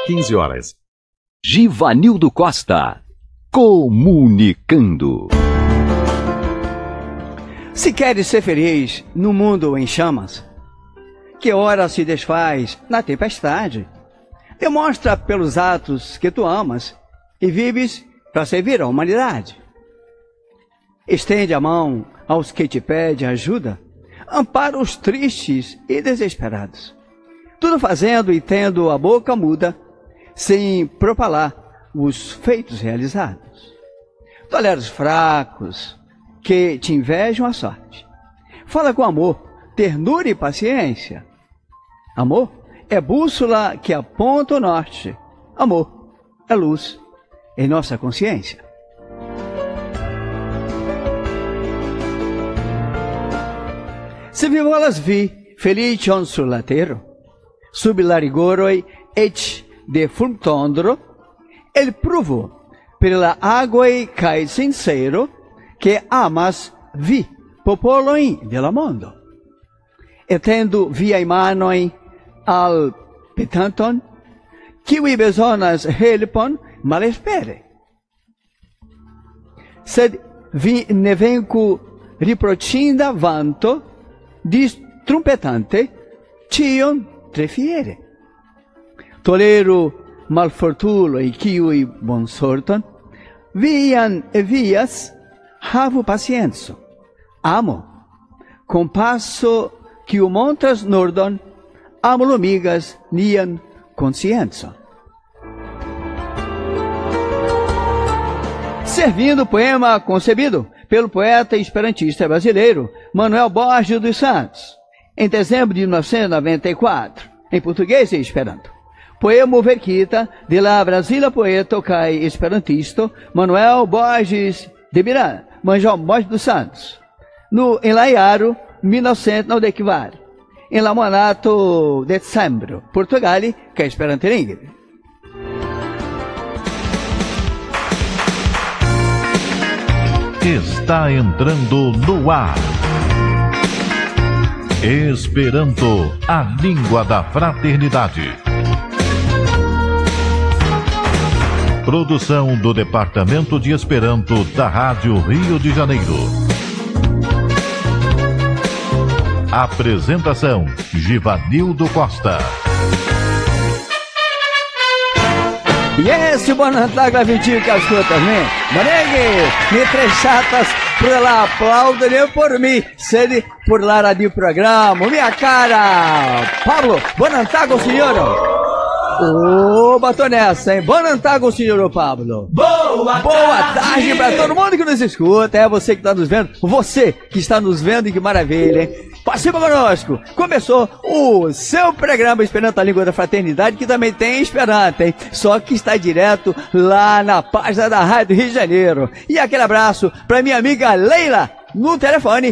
15 horas. Givanildo Costa, comunicando. Se queres ser feliz no mundo em chamas, que ora se desfaz na tempestade, demonstra pelos atos que tu amas e vives para servir a humanidade. Estende a mão aos que te pedem ajuda, ampara os tristes e desesperados. Tudo fazendo e tendo a boca muda, sem propalar os feitos realizados. Tolera os fracos, que te invejam a sorte. Fala com amor, ternura e paciência. Amor é bússola que aponta o norte. Amor é luz em nossa consciência. Se vivolas vi, felicion sur la terra, sub larigoroi et de fructondro, el pruvo per la aguai cae sincero, que amas vi popoloin del mondo. Etendo via manoi al petanton, kiwi besonas helpon malespere. Sed vi nevencu riprocinda vanto, dis trumpetante, cion trefiere. Tolero malfortulo e kiui bon sorton, vian e vias, havu pacienzo. Amo, compasso que o montras nordon, amo lumigas nian conscienzo. Servindo o poema concebido pelo poeta esperantista brasileiro Manuel Borges dos Santos, em dezembro de 1994, em português e esperanto. Poema verquita de la Brasília poeta kai esperantisto Manuel Borges de Miranda, Manuel Borges dos Santos, no Enlaiaro, 1994, em la monato dezembro, Portugal, que é esperanto língua. Está entrando no ar. Esperanto, a língua da fraternidade. Produção do Departamento de Esperanto da Rádio Rio de Janeiro. Apresentação: Givanildo Costa. Yes, bonantag la vintil que escutas, né? Monegue, me três chatas por lá aplaudem por mim, sede por lá radio programa, minha cara. Pablo, bonantago, senhor. Ô, batou nessa, hein? Bonantago, senhor Pablo. Boa tarde para todo mundo que nos escuta. É você que está nos vendo, você que está nos vendo, e que maravilha, hein? Participa conosco. Começou o seu programa Esperanto, a Língua da Fraternidade, que também tem Esperanto, hein? Só que está direto lá na página da Rádio Rio de Janeiro. E aquele abraço para minha amiga Leila, no telefone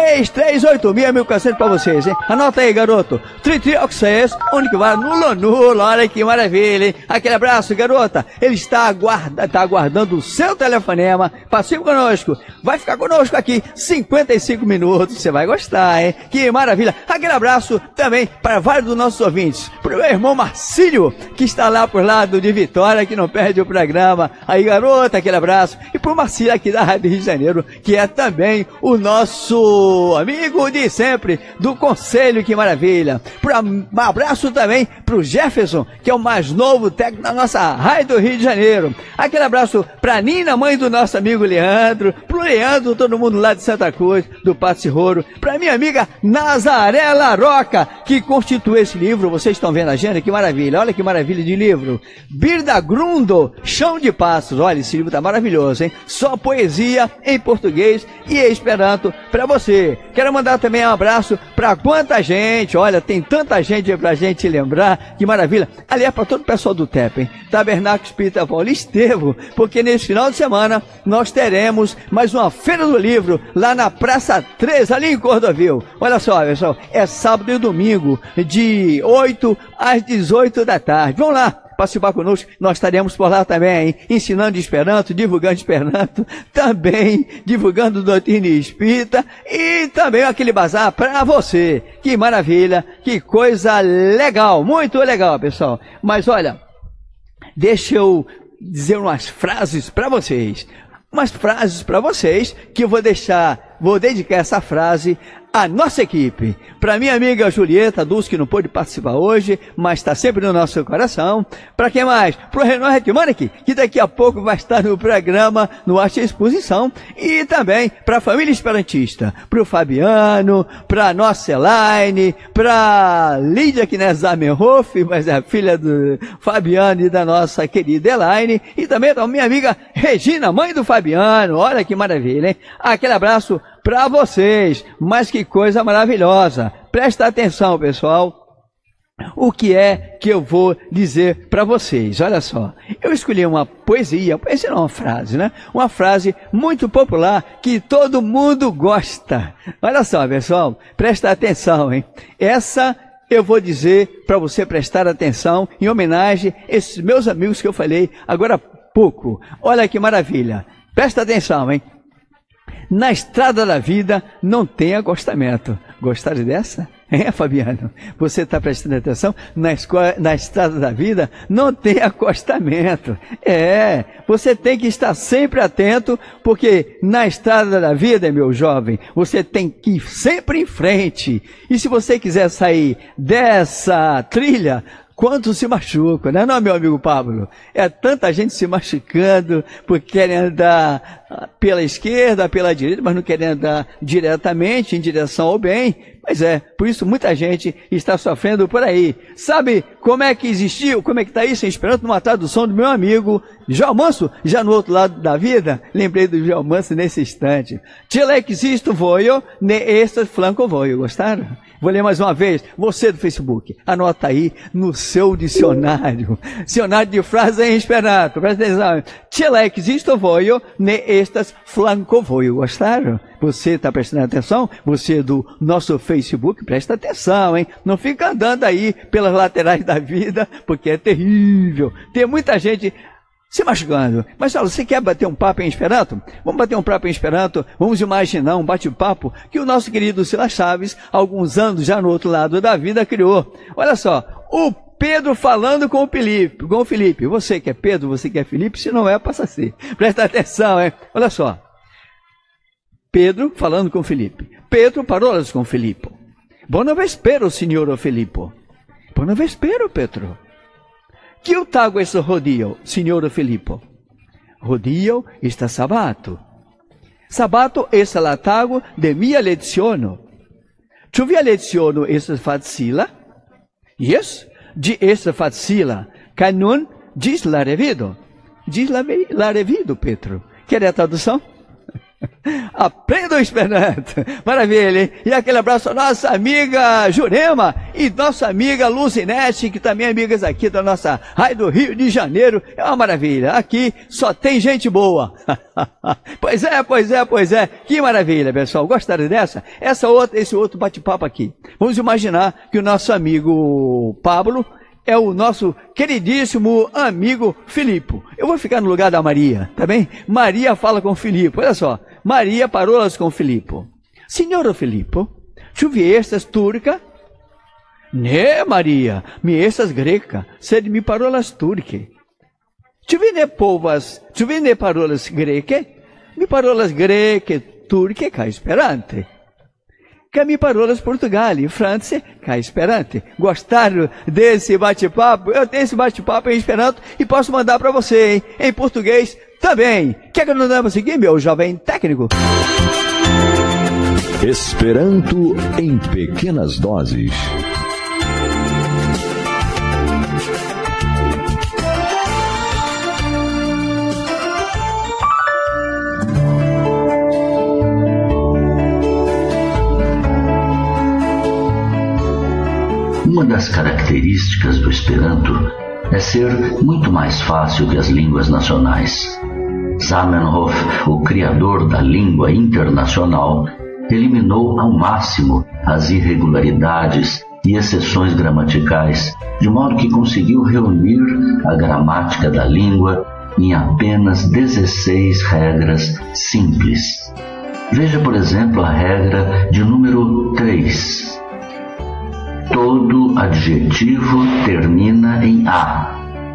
3386-1400 para vocês, hein? Anota aí, garoto. 3386, onde que vai? No Lonulo, olha que maravilha, hein? Aquele abraço, garota. Ele está aguardando o seu telefonema. Participe conosco. Vai ficar conosco aqui 55 minutos. Você vai gostar, hein? Que maravilha. Aquele abraço também para vários dos nossos ouvintes. Para o meu irmão Marcílio, que está lá por lado de Vitória, que não perde o programa. Aí, garota, aquele abraço. E para o Marcílio aqui da Rádio Rio de Janeiro, que é também o nosso amigo de sempre do Conselho, que maravilha. Um abraço também pro Jefferson, que é o mais novo técnico da nossa Rádio do Rio de Janeiro. Aquele abraço pra Nina, mãe do nosso amigo Leandro, pro Leandro, todo mundo lá de Santa Cruz, do Pato Cirrouro, pra minha amiga Nazaré Laroca, que constitui esse livro. Vocês estão vendo a agenda? Que maravilha, olha que maravilha de livro. Birda Grundo, Chão de Passos. Olha, esse livro tá maravilhoso, hein? Só poesia em português e Esperanto pra você. Quero mandar também um abraço pra quanta gente, olha, tem tanta gente pra gente lembrar, que maravilha. Aliás, pra todo o pessoal do TEP, hein? Tabernáculo Espírita Paulista Estevo, porque nesse final de semana nós teremos mais uma Feira do Livro lá na Praça 3, ali em Cordovil. Olha só, pessoal, é sábado e domingo, de 8 às 18 da tarde. Vamos lá participar conosco, nós estaremos por lá também, hein? Ensinando Esperanto, divulgando Esperanto, também divulgando doutrina espírita e também aquele bazar para você. Que maravilha, que coisa legal, muito legal, pessoal. Mas olha, deixa eu dizer umas frases para vocês. Umas frases para vocês que eu vou dedicar essa frase à nossa equipe. Para minha amiga Julieta Dulce, que não pôde participar hoje, mas está sempre no nosso coração. Para quem mais? Para o Renan Hetmanek, que daqui a pouco vai estar no programa, no Arte Exposição. E também para a família esperantista. Para o Fabiano, para a nossa Elaine, para Lídia Knerzamenhof, mas é a filha do Fabiano e da nossa querida Elaine. E também para minha amiga Regina, mãe do Fabiano. Olha que maravilha, hein? Aquele abraço para vocês, mas que coisa maravilhosa. Presta atenção, pessoal, o que é que eu vou dizer para vocês. Olha só, eu escolhi uma poesia não é uma frase, né? Uma frase muito popular que todo mundo gosta. Olha só, pessoal, presta atenção, hein? Essa eu vou dizer para você prestar atenção em homenagem a esses meus amigos que eu falei agora há pouco. Olha que maravilha. Presta atenção, hein? Na estrada da vida não tem acostamento. Gostaram dessa? Fabiano? Você está prestando atenção? Na estrada da vida não tem acostamento. Você tem que estar sempre atento, porque na estrada da vida, meu jovem, você tem que ir sempre em frente. E se você quiser sair dessa trilha, quantos se machucam, né? Não, meu amigo Pablo? É tanta gente se machucando porque querem andar pela esquerda, pela direita, mas não querem andar diretamente em direção ao bem. Mas por isso muita gente está sofrendo por aí. Sabe como é que existiu, como é que está isso em Esperanto? Numa tradução do meu amigo João Manso, já no outro lado da vida. Lembrei do João Manso nesse instante. Tile existo voio, ne estas flanco voio. Gostaram? Vou ler mais uma vez. Você do Facebook, anota aí no seu dicionário. Dicionário de frases em Esperanto. Presta atenção. Tile existo voio, ne estas flanco voio. Gostaram? Você está prestando atenção? Você do nosso Facebook, presta atenção, hein? Não fica andando aí pelas laterais da vida, porque é terrível. Tem muita gente se machucando. Mas olha, você quer bater um papo em Esperanto? Vamos bater um papo em Esperanto? Vamos imaginar um bate-papo que o nosso querido Silas Chaves, há alguns anos já no outro lado da vida, criou. Olha só, o Pedro falando com o Felipe. Você que é Pedro, você que é Felipe, se não passa a ser. Presta atenção, hein? Olha só. Pedro falando com Felipe. Pedro parolas com Filippo. Buona vespero, signor Filippo. Buona vespero, Pedro. Que o tago esse rodio, signor Filippo? Rodio está sabato. Sabato essa la tago de mia leziono. Tu via leziono essa facila? Yes, di essa facila. Ca non gis la revido. Gis la revido, Pedro. Quer a tradução? Aprenda o Esperanto. Maravilha, hein? E aquele abraço à nossa amiga Jurema e nossa amiga Luzinete, que também é amigas aqui da nossa Rádio do Rio de Janeiro. É uma maravilha. Aqui só tem gente boa. Pois é. Que maravilha, pessoal. Gostaram dessa? Esse outro bate-papo aqui. Vamos imaginar que o nosso amigo Pablo é o nosso queridíssimo amigo Filippo. Eu vou ficar no lugar da Maria, tá bem? Maria fala com Filippo, olha só. Maria parolas com Filippo. Signor Filippo, tu viestas turca? Ne, Maria, mi estas greca, sed mi parolas turque. Tu vine parolas greke? Mi parolas greke, turque, ca esperante. Que mi parolas Portugali, France, ca esperante. Gostaram desse bate-papo? Eu tenho esse bate-papo em Esperanto e posso mandar para você, hein? Em português também. Quer que nós vamos seguir, meu jovem técnico? Esperanto em pequenas doses. Uma das características do Esperanto é ser muito mais fácil que as línguas nacionais. Zamenhof, o criador da língua internacional, eliminou ao máximo as irregularidades e exceções gramaticais, de modo que conseguiu reunir a gramática da língua em apenas 16 regras simples. Veja, por exemplo, a regra de número 3. Todo adjetivo termina em A.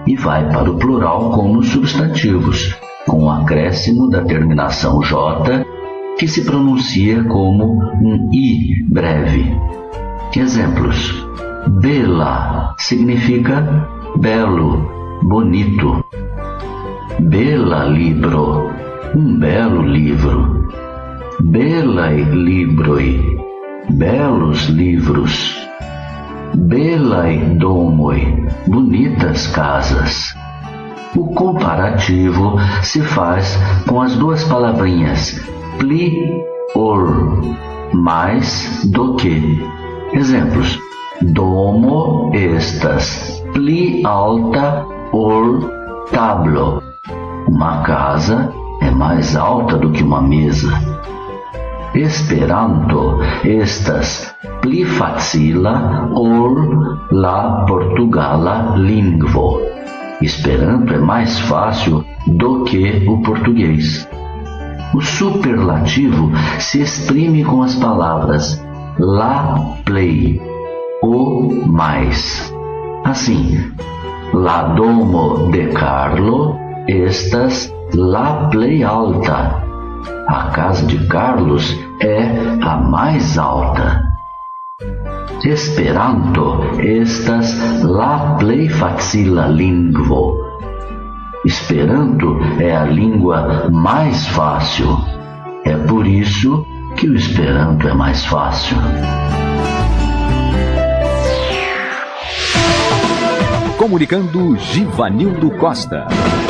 e vai para o plural como substantivos, com o acréscimo da terminação J, que se pronuncia como um I breve. Exemplos: bela significa belo, bonito. Bela libro, um belo livro. Belae libroi, belos livros. Belae domoi, bonitas casas. O comparativo se faz com as duas palavrinhas pli or, mais do que. Exemplos: domo estas pli alta or tablo. Uma casa é mais alta do que uma mesa. Esperanto estas pli facila or la portugala lingvo. Esperanto é mais fácil do que o português. O superlativo se exprime com as palavras la plei, o mais. Assim, la domo de Carlo estas la plei alta. A casa de Carlos é a mais alta. Esperanto estas la plei facila lingvo. Esperanto é a língua mais fácil. É por isso que o Esperanto é mais fácil. Comunicando Givanildo Costa.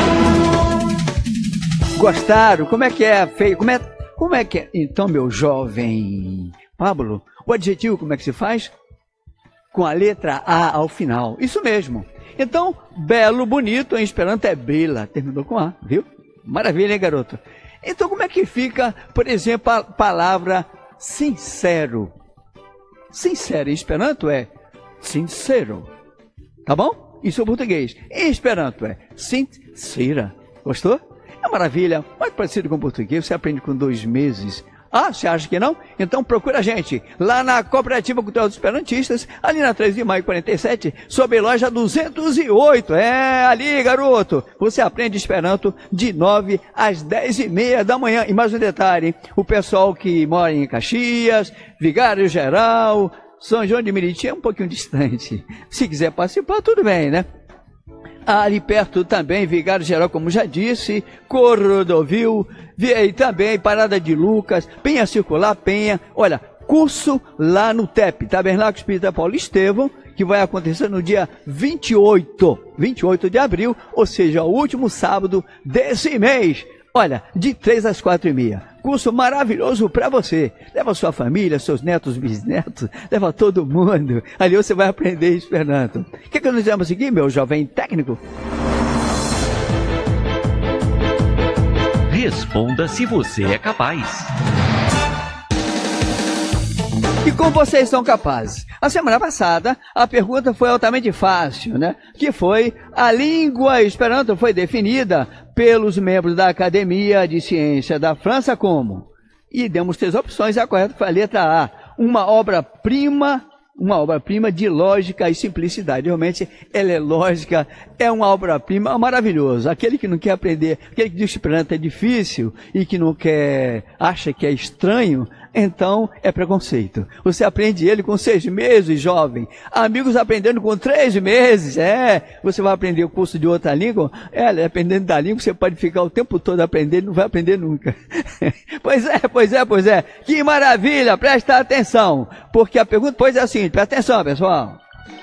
Gostaram? Como é que é feio? Como é que é? Então, meu jovem Pablo, o adjetivo como é que se faz? Com a letra A ao final. Isso mesmo. Então, belo, bonito, em Esperanto é bela. Terminou com A, viu? Maravilha, hein, garoto? Então, como é que fica, por exemplo, a palavra sincero? Sincero em Esperanto é sincero. Tá bom? Isso é o português. Em Esperanto é sincera. Gostou? É maravilha. Mais parecido com o português. Você aprende com 2 meses. Ah, você acha que não? Então procura a gente lá na Cooperativa Cultural dos Esperantistas, ali na 3 de maio 47, sob loja 208. É, ali, garoto. Você aprende Esperanto de 9 às 10h30 da manhã. E mais um detalhe, o pessoal que mora em Caxias, Vigário Geral, São João de Meriti é um pouquinho distante. Se quiser participar, tudo bem, né? Ali perto também, Vigário Geral, como já disse, Cordovil, e também Parada de Lucas, Penha Circular, Penha. Olha, curso lá no TEP, Tabernáculo Espírita Paulo Estevão, que vai acontecer no dia 28 de abril, ou seja, o último sábado desse mês. Olha, de 3 às 4h30. Curso maravilhoso para você. Leva sua família, seus netos, bisnetos, leva todo mundo. Ali você vai aprender Esperanto. O que nós vamos seguir, meu jovem técnico? Responda se você é capaz. E como vocês são capazes? A semana passada, a pergunta foi altamente fácil, né? Que foi: a língua Esperanto foi definida pelos membros da Academia de Ciência da França como? E demos 3 opções, a correta foi a letra A. Uma obra-prima de lógica e simplicidade. Realmente, ela é lógica, é uma obra-prima maravilhosa. Aquele que não quer aprender, aquele que diz que Esperanto é difícil e que não quer, acha que é estranho, então é preconceito. Você aprende ele com 6 meses, jovem. Amigos aprendendo com 3 meses. Você vai aprender o curso de outra língua. Dependendo da língua, você pode ficar o tempo todo aprendendo, não vai aprender nunca. Pois é. Que maravilha, presta atenção. Porque a pergunta, pois é a seguinte, presta atenção, pessoal.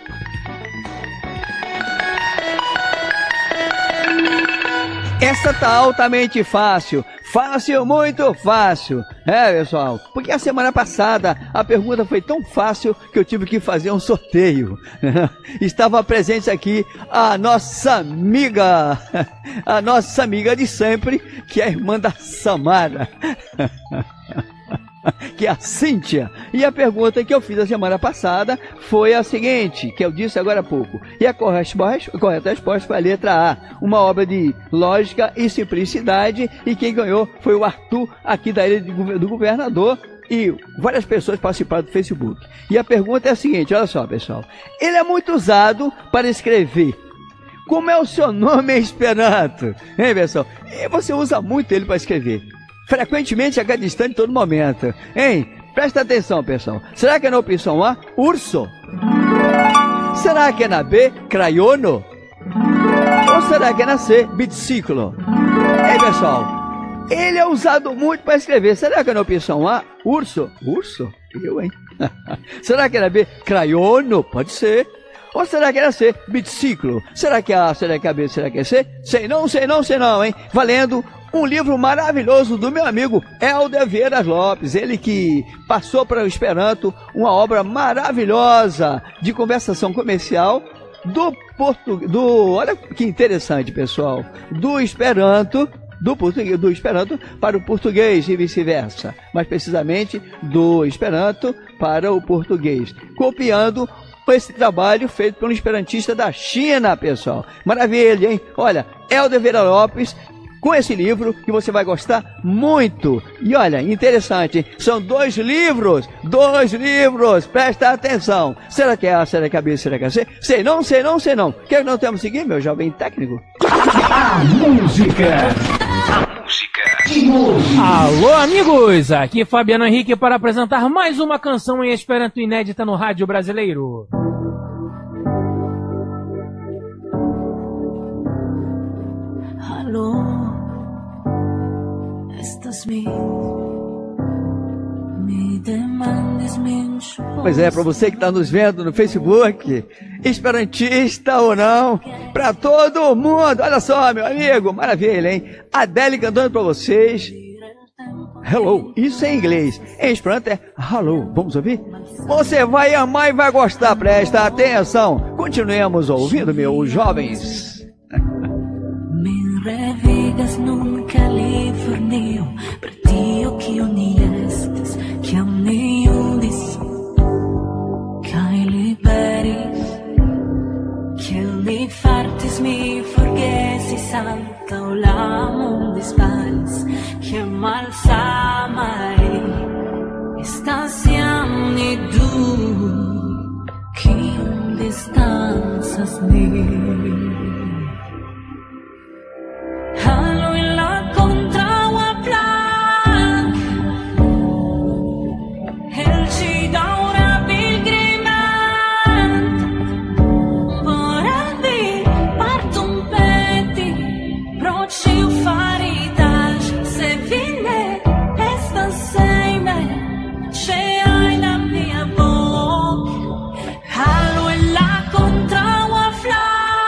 Essa tá altamente fácil. Fácil, muito fácil. Pessoal, porque a semana passada a pergunta foi tão fácil que eu tive que fazer um sorteio. Estava presente aqui a nossa amiga de sempre, que é a irmã da Samara. Que é a Cíntia. E a pergunta que eu fiz a semana passada foi a seguinte, que eu disse agora há pouco. E a correta resposta foi a letra A. Uma obra de lógica e simplicidade. E quem ganhou foi o Arthur, aqui da Ilha do Governador. E várias pessoas participaram do Facebook. E a pergunta é a seguinte, olha só, pessoal. Ele é muito usado para escrever como é o seu nome em Esperanto? Hein, pessoal? E você usa muito ele para escrever. Frequentemente, a cada instante, todo momento. Hein? Presta atenção, pessoal. Será que é na opção A, urso? Será que é na B, crayono? Ou será que é na C, biciclo? Hein, pessoal? Ele é usado muito para escrever. Será que é na opção A, urso? Urso? Eu, hein? Será que é na B, crayono? Pode ser. Ou será que era C, biciclo? Será que é A, será que é B, será que é C? Sei não, hein? Valendo um livro maravilhoso do meu amigo Helder Vieira Lopes. Ele que passou para o Esperanto uma obra maravilhosa de conversação comercial olha que interessante, pessoal, do Esperanto para o português e vice-versa. Mais precisamente, do Esperanto para o português. Copiando esse trabalho feito por um esperantista da China, pessoal. Maravilha, hein? Olha, Helder Vieira Lopes, com esse livro que você vai gostar muito. E olha, interessante, hein? São 2 livros, presta atenção. Será que é A, será que é B, será que é C? Sei não. O que nós temos que seguir, meu jovem técnico? A música de hoje. Alô, amigos! Aqui é Fabiano Henrique para apresentar mais uma canção em Esperanto inédita no rádio brasileiro. Alô, estas me demandes menos. Pois é, para você que está nos vendo no Facebook, esperantista ou não, para todo mundo. Olha só, meu amigo, maravilha, hein? Adele cantando para vocês. Hello, isso é em inglês. Em Esperanto é hello. Vamos ouvir? Você vai amar e vai gostar, presta atenção. Continuemos ouvindo, meus jovens. Revigas num Californio, pretio que unistes, que a uniudis, que liberis, que li fartis mi forgesi santa o l'amum dispals, que malsamai, estasiam ni du, que distanzas ni. Hallo in la contraua plan, helci da una pilgrimant, vorrà vi partum peti, proci ufaritas, se vine esta seine, ce ai la mia voce. Hallo in la contraua flank,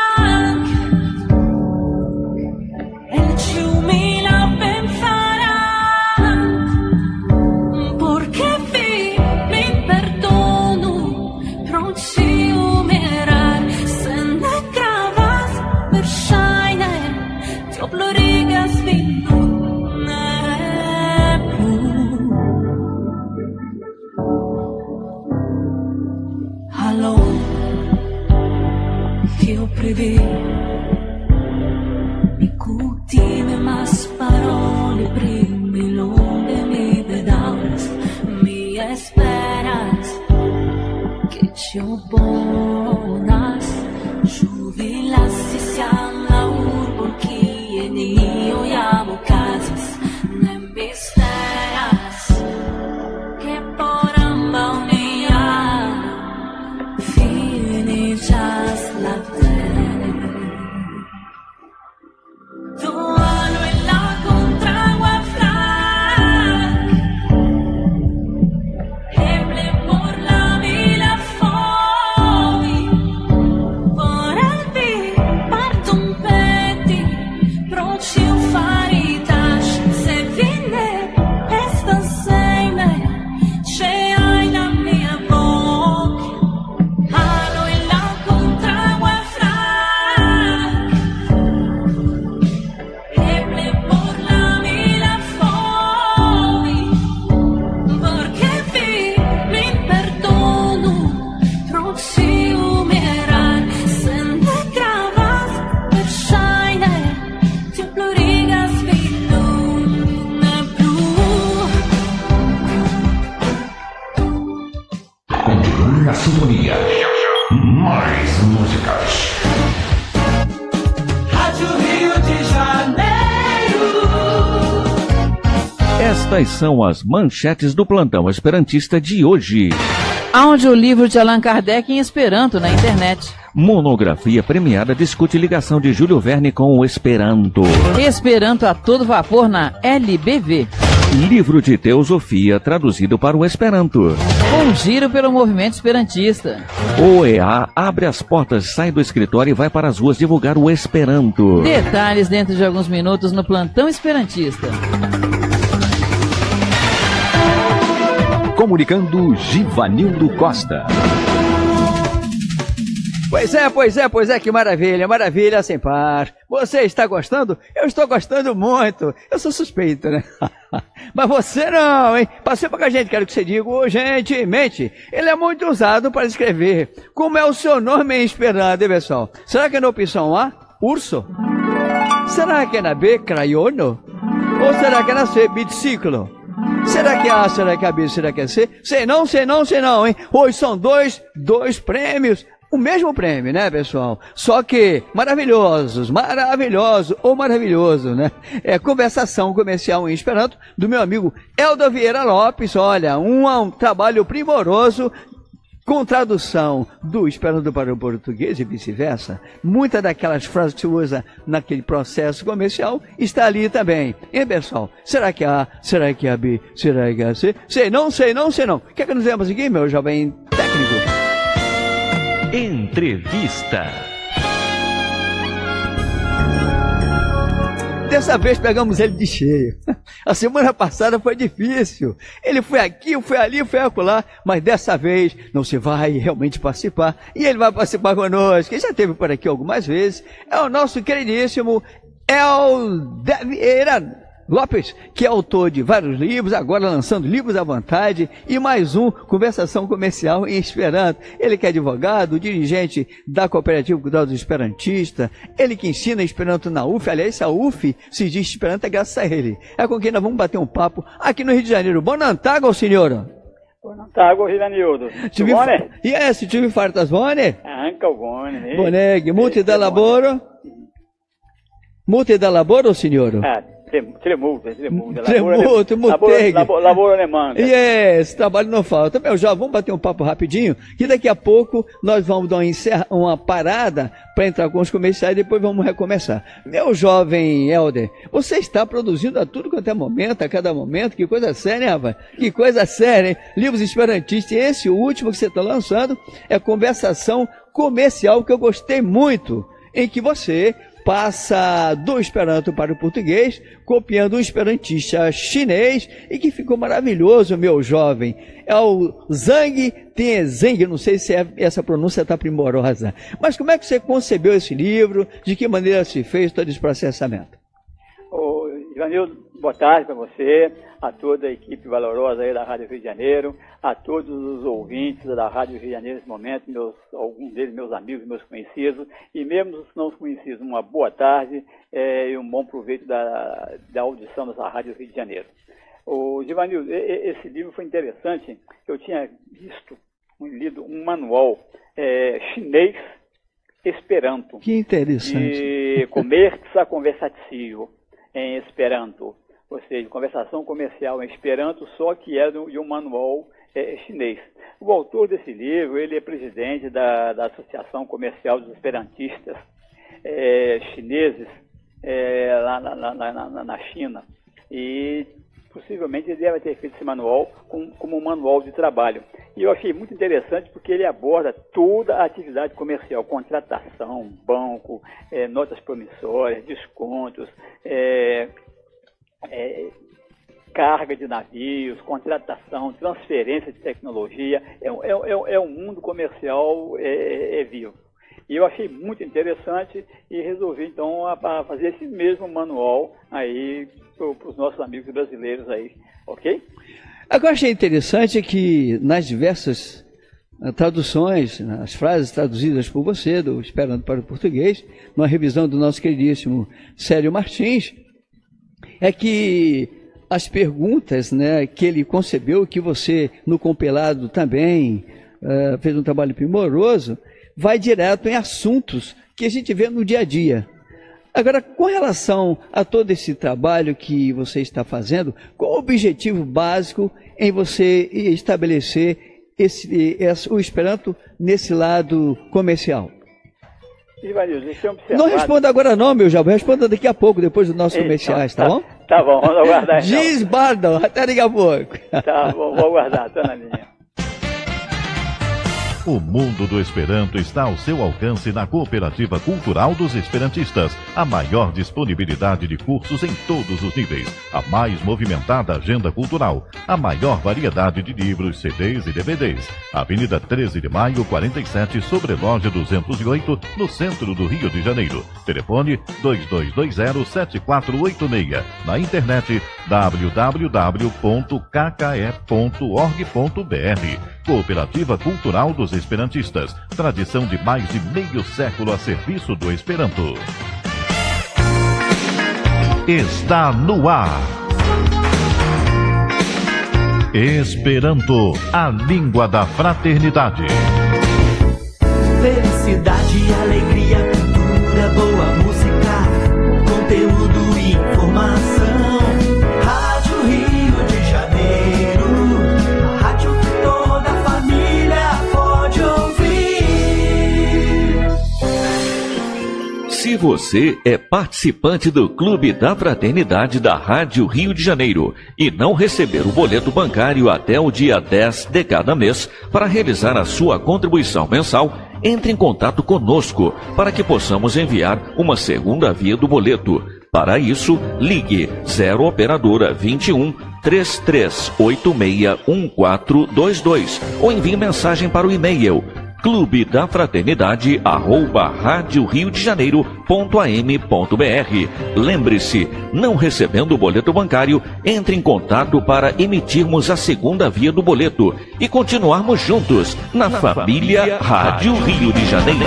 mi cutime mas parole primi longe mi vedauras, mi esperas che ci opponas, jubilassi siam la urbo chi en io iamo casas, ne misteras che por amba unia finijas la por la vila Estas são as manchetes do plantão esperantista de hoje. Audiolivro de Allan Kardec em Esperanto na internet. Monografia premiada discute ligação de Júlio Verne com o Esperanto. Esperanto a todo vapor na LBV. Livro de teosofia traduzido para o Esperanto. Um giro pelo movimento esperantista. OEA abre as portas, sai do escritório e vai para as ruas divulgar o Esperanto. Detalhes dentro de alguns minutos no plantão esperantista. Comunicando Givanildo Costa. Pois é, que maravilha sem par. Você está gostando? Eu estou gostando muito. Eu sou suspeito, né? Mas você não, hein? Participa com a gente, quero que você diga urgentemente. Ele é muito usado para escrever. Como é o seu nome em esperanto, hein, pessoal? Será que é na opção A, urso? Será que é na B, crayono? Ou será que é na C, biciclo? Será que é A, será que é B, será que é C? Sei não, hein? Hoje são dois prêmios. O mesmo prêmio, né, pessoal? Só que maravilhoso, né? É conversação comercial em Esperanto do meu amigo Eldo Vieira Lopes. Olha, um trabalho primoroso com tradução do Esperanto para o português e vice-versa. Muitas daquelas frases que se usa naquele processo comercial está ali também. E pessoal, será que é A, será que é B, será que é C? Sei não. O que é que nós temos aqui, meu jovem técnico? Entrevista. Dessa vez pegamos ele de cheio. A semana passada foi difícil. Ele foi aqui, foi ali, foi acolá, mas dessa vez não se vai realmente participar. E ele vai participar conosco. Ele já esteve por aqui algumas vezes. É o nosso queridíssimo Eldo Vieira Lopes, que é autor de vários livros, agora lançando livros à vontade, e mais um, Conversação Comercial em Esperanto. Ele que é advogado, dirigente da Cooperativa Cultural dos Esperantistas, ele que ensina Esperanto na UF, aliás, a UF se diz Esperanto é graças a ele. É com quem nós vamos bater um papo aqui no Rio de Janeiro. Bom Nantago, senhor! Bom Nantago, Rivanildo. Bone? Yes, tive fartas bone? Anche o bone. Boneghi, multi da laboro? Multi da laboro, signor? Tremuto. Laboro alemão. Yes, trabalho não falta. Meu jovem, vamos bater um papo rapidinho, que daqui a pouco nós vamos dar uma parada para entrar com os comerciais e depois vamos recomeçar. Meu jovem Helder, você está produzindo a tudo quanto é momento, a cada momento, que coisa séria, hein, rapaz? Que coisa séria, hein? Livros esperantistas, e esse último que você está lançando é Conversação Comercial, que eu gostei muito, em que você passa do Esperanto para o português, copiando um esperantista chinês, e que ficou maravilhoso, meu jovem. É o Zhang Tianzeng, não sei se essa pronúncia está primorosa. Mas como é que você concebeu esse livro? De que maneira se fez todo esse processamento? Ô, Ivanildo, boa tarde para você, a toda a equipe valorosa aí da Rádio Rio de Janeiro, a todos os ouvintes da Rádio Rio de Janeiro nesse momento, alguns deles meus amigos, meus conhecidos, e mesmo os não conhecidos, uma boa tarde e um bom proveito da audição dessa Rádio Rio de Janeiro. Ô, Givanildo, esse livro foi interessante, eu tinha lido um manual chinês Esperanto. Que interessante. De Comerza Conversatio em Esperanto. Ou seja, conversação comercial em Esperanto, só que é de um manual chinês. O autor desse livro, ele é presidente da Associação Comercial dos Esperantistas chineses lá na China. E possivelmente ele deve ter feito esse manual como um manual de trabalho. E eu achei muito interessante porque ele aborda toda a atividade comercial, contratação, banco, notas promissórias, descontos, carga de navios, contratação, transferência de tecnologia. É um mundo comercial vivo. E eu achei muito interessante e resolvi então a fazer esse mesmo manual aí para os nossos amigos brasileiros aí, ok? Agora achei interessante que nas diversas traduções, as frases traduzidas por você, do Esperanto para o Português, numa revisão do nosso queridíssimo Célio Martins, é que as perguntas, né, que ele concebeu, que você no compilado também fez um trabalho primoroso, vai direto em assuntos que a gente vê no dia a dia. Agora, com relação a todo esse trabalho que você está fazendo, qual o objetivo básico em você estabelecer o Esperanto nesse lado comercial? Não responda agora não, meu jovem, responda daqui a pouco, depois dos nossos comerciais, tá bom? Tá bom, vamos aguardar então. Diz, Bardão, até daqui a pouco. Tá bom, vou aguardar, tô na linha. O mundo do Esperanto está ao seu alcance na Cooperativa Cultural dos Esperantistas. A maior disponibilidade de cursos em todos os níveis. A mais movimentada agenda cultural. A maior variedade de livros, CDs e DVDs. Avenida 13 de Maio, 47, Sobreloja 208, no centro do Rio de Janeiro. Telefone 2220-7486. Na internet www.kke.org.br. Cooperativa Cultural dos Esperantistas. Tradição de mais de meio século a serviço do Esperanto. Está no ar. Esperanto, a língua da fraternidade. Felicidade, alegria, cultura, boa música, conteúdo e informação. Rádio Rio de Janeiro, a rádio que toda a família pode ouvir. Se você é participante do Clube da Fraternidade da Rádio Rio de Janeiro e não receber o boleto bancário até o dia 10 de cada mês para realizar a sua contribuição mensal, entre em contato conosco para que possamos enviar uma segunda via do boleto. Para isso, ligue 0 operadora 21 33861422 ou envie mensagem para o e-mail clubedafraternidade@radioriodejaneiro.am.br. Lembre-se, não recebendo o boleto bancário, entre em contato para emitirmos a segunda via do boleto e continuarmos juntos na família Rádio Rio de Janeiro.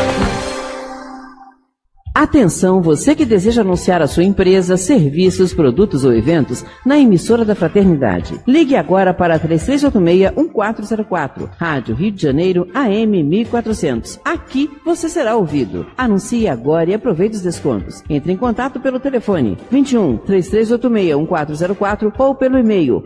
Atenção, você que deseja anunciar a sua empresa, serviços, produtos ou eventos na emissora da Fraternidade. Ligue agora para 3386-1404, Rádio Rio de Janeiro, AM 1400. Aqui você será ouvido. Anuncie agora e aproveite os descontos. Entre em contato pelo telefone 21 3386-1404 ou pelo e-mail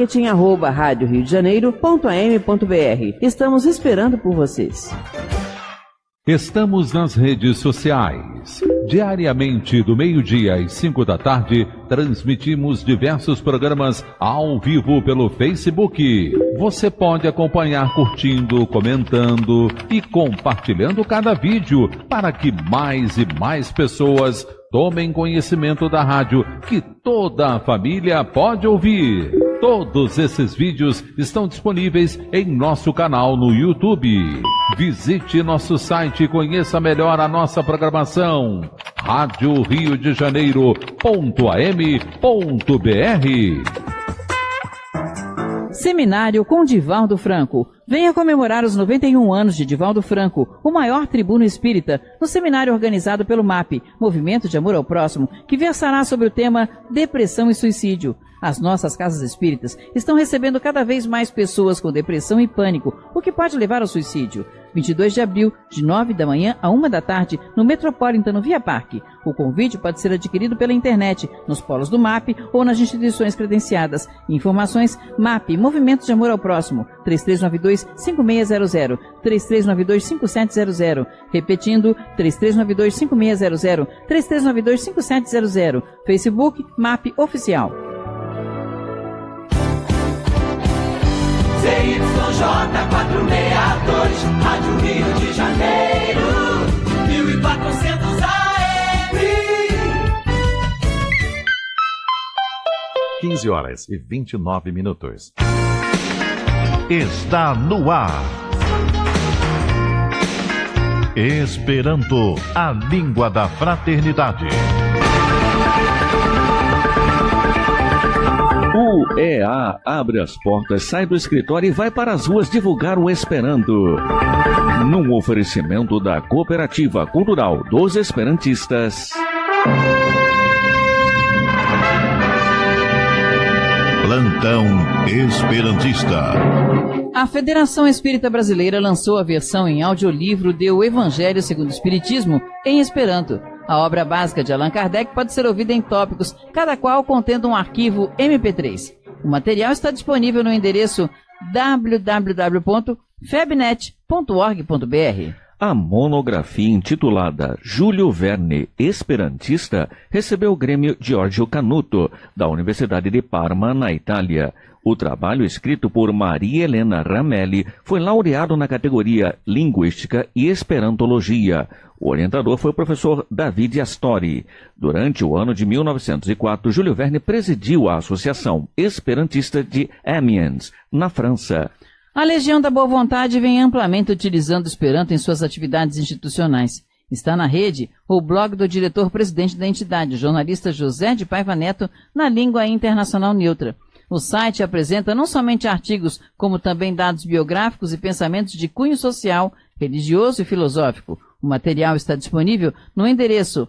marketing@radioriodejaneiro.am.br. Estamos esperando por vocês. Estamos nas redes sociais. Diariamente, do meio-dia às 5 da tarde, transmitimos diversos programas ao vivo pelo Facebook. Você pode acompanhar curtindo, comentando e compartilhando cada vídeo para que mais e mais pessoas tomem conhecimento da rádio que toda a família pode ouvir. Todos esses vídeos estão disponíveis em nosso canal no YouTube. Visite nosso site e conheça melhor a nossa programação. Rádio Rio de Janeiro.am.br. Seminário com Divaldo Franco. Venha comemorar os 91 anos de Divaldo Franco, o maior tribuno espírita, no seminário organizado pelo MAP, Movimento de Amor ao Próximo, que versará sobre o tema Depressão e Suicídio. As nossas casas espíritas estão recebendo cada vez mais pessoas com depressão e pânico, o que pode levar ao suicídio. 22 de abril, de 9 da manhã a 1 da tarde, no Metropolitan, no Via Parque. O convite pode ser adquirido pela internet, nos polos do MAP ou nas instituições credenciadas. Informações: MAP, Movimento de Amor ao Próximo, 3392-5600, 3392-5700. Repetindo, 3392-5600, 3392-5700. Facebook, MAP Oficial. ZYJ 462, Rádio Rio de Janeiro, 1400 AM. 15 horas e 29 minutos. Está no ar. Esperanto, a língua da fraternidade. O EA abre as portas, sai do escritório e vai para as ruas divulgar o Esperanto. Num oferecimento da Cooperativa Cultural dos Esperantistas. Plantão Esperantista. A Federação Espírita Brasileira lançou a versão em audiolivro de O Evangelho segundo o Espiritismo em Esperanto. A obra básica de Allan Kardec pode ser ouvida em tópicos, cada qual contendo um arquivo MP3. O material está disponível no endereço www.febnet.org.br. A monografia intitulada Júlio Verne, Esperantista, recebeu o Grêmio Giorgio Canuto, da Universidade de Parma, na Itália. O trabalho, escrito por Maria Helena Ramelli, foi laureado na categoria Linguística e Esperantologia. O orientador foi o professor David Astori. Durante o ano de 1904, Júlio Verne presidiu a Associação Esperantista de Amiens, na França. A Legião da Boa Vontade vem amplamente utilizando o Esperanto em suas atividades institucionais. Está na rede o blog do diretor-presidente da entidade, o jornalista José de Paiva Neto, na língua internacional neutra. O site apresenta não somente artigos, como também dados biográficos e pensamentos de cunho social, religioso e filosófico. O material está disponível no endereço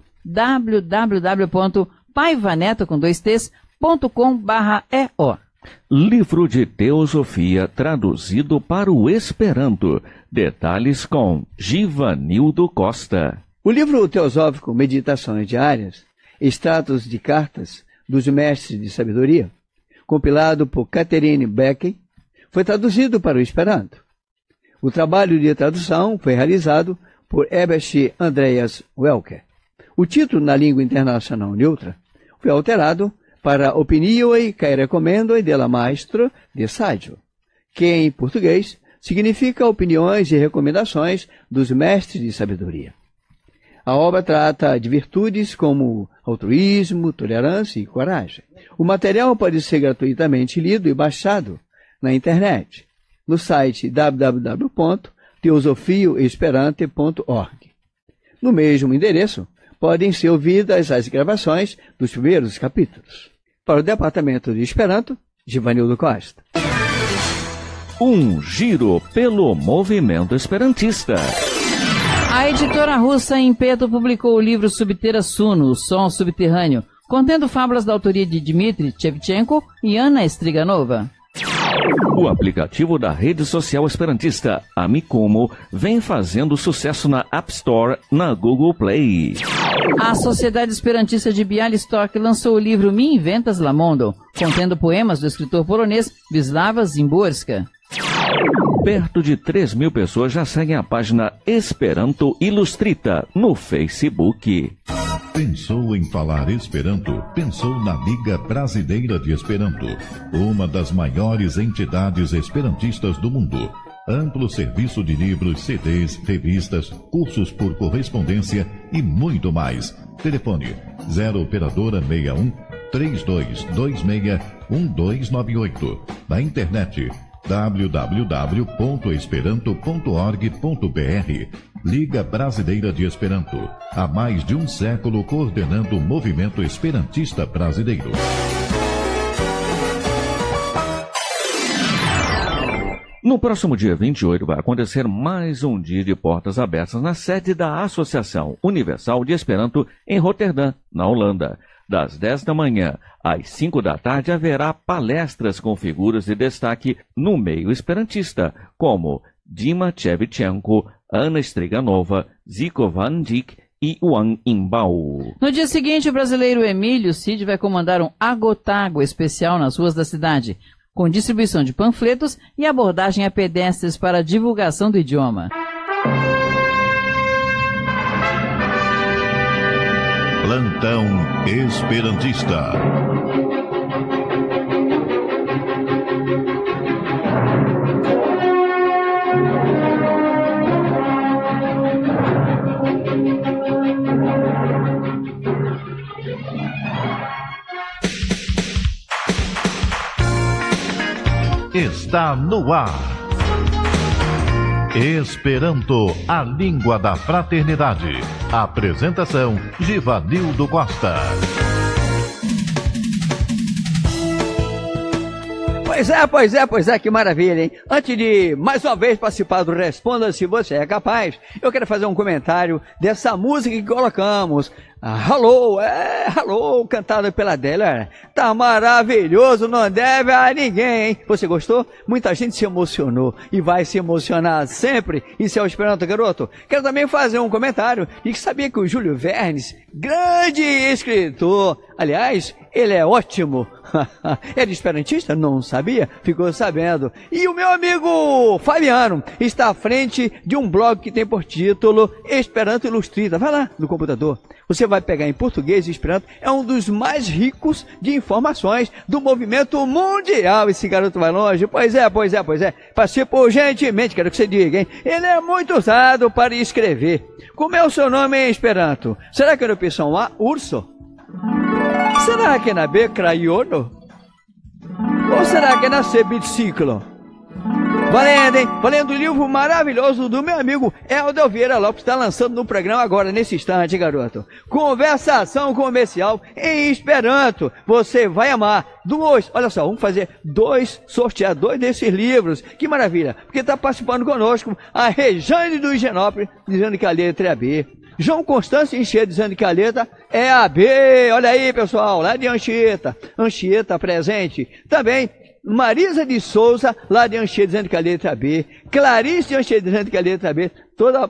www.paivaneto.com.br. Livro de Teosofia traduzido para o Esperanto. Detalhes com Givanildo Costa. O livro teosófico Meditações Diárias, extratos de cartas dos mestres de sabedoria, compilado por Catherine Becker, foi traduzido para o Esperanto. O trabalho de tradução foi realizado por Herbert Andreas Welker. O título na língua internacional neutra foi alterado para Opinioi que recomendo della Maestro de Saggio, que em português significa opiniões e recomendações dos mestres de sabedoria. A obra trata de virtudes como altruísmo, tolerância e coragem. O material pode ser gratuitamente lido e baixado na internet, no site www.teosofioesperante.org. No mesmo endereço, podem ser ouvidas as gravações dos primeiros capítulos. Para o Departamento de Esperanto, Givanildo Costa. Um giro pelo movimento esperantista. A editora russa Impeto publicou o livro Subterra Suno, o Som Subterrâneo, contendo fábulas da autoria de Dmitry Shevchenko e Ana Striganova. O aplicativo da rede social esperantista Amikumu vem fazendo sucesso na App Store, na Google Play. A Sociedade Esperantista de Białystok lançou o livro Me Inventas Lamondo, contendo poemas do escritor polonês Wisława Szymborska. Perto de 3.000 pessoas já seguem a página Esperanto Ilustrita no Facebook. Pensou em falar Esperanto? Pensou na Liga Brasileira de Esperanto, uma das maiores entidades esperantistas do mundo. Amplo serviço de livros, CDs, revistas, cursos por correspondência e muito mais. Telefone 0 operadora 61 3226 1298. Na internet www.esperanto.org.br. Liga Brasileira de Esperanto. Há mais de um século coordenando o movimento esperantista brasileiro. No próximo dia 28 vai acontecer mais um dia de portas abertas na sede da Associação Universal de Esperanto em Roterdã, na Holanda. Das 10 da manhã às 5 da tarde haverá palestras com figuras de destaque no meio esperantista, como Dima Shevchenko, Ana Striganova, Zico Van Dijk e Wang Imbao. No dia seguinte, o brasileiro Emílio Cid vai comandar um agotago especial nas ruas da cidade, com distribuição de panfletos e abordagem a pedestres para a divulgação do idioma. Plantão Esperantista. Está no ar. Esperanto, a língua da fraternidade. Apresentação, Givanildo Costa. Pois é, que maravilha, hein? Antes de mais uma vez participar do Responda Se Você É Capaz, eu quero fazer um comentário dessa música que colocamos. Hello, cantada pela Adélia. Tá maravilhoso, não deve a ninguém, hein? Você gostou? Muita gente se emocionou e vai se emocionar sempre. Isso é o Esperanto, garoto. Quero também fazer um comentário e que sabia que o Júlio Vernes, grande escritor, aliás, ele é ótimo. Era esperantista? Não sabia? Ficou sabendo. E o meu amigo Fabiano está à frente de um blog que tem por título Esperanto Ilustrita. Vai lá no computador. Você vai pegar em português e Esperanto. É um dos mais ricos de informações do movimento mundial. Esse garoto vai longe. Pois é. Participa urgentemente, quero que você diga, hein? Ele é muito usado para escrever. Como é o seu nome em Esperanto? Será que é na opção A, urso? Será que é na B, crayono? Ou será que é na C, biciclo? Valendo, hein? Valendo o livro maravilhoso do meu amigo Helder Vieira Lopes, está lançando no programa agora, nesse instante, garoto. Conversação comercial em Esperanto. Você vai amar. Olha só, vamos sortear dois desses livros. Que maravilha, porque está participando conosco a Rejane do Higienópolis, dizendo que a letra é a B. João Constâncio Anchieta dizendo que a letra é a B. Olha aí, pessoal, lá de Anchieta presente. Também Marisa de Souza, lá de Anchieta, dizendo que a letra é a B. Clarice de Anchieta dizendo que a letra é a B. Toda